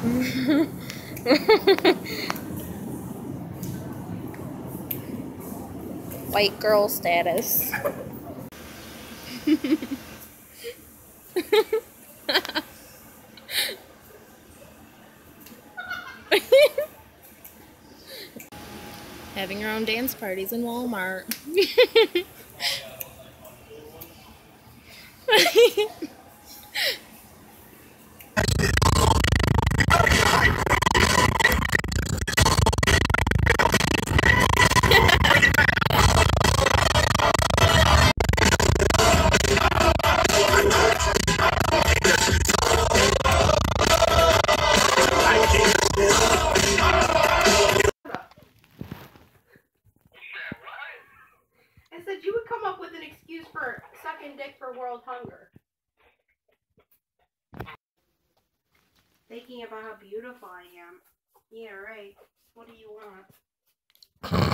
White girl status. Having your own dance parties in Walmart. I said you would come up with an excuse for sucking dick for world hunger. Thinking about how beautiful I am. Yeah, right. What do you want?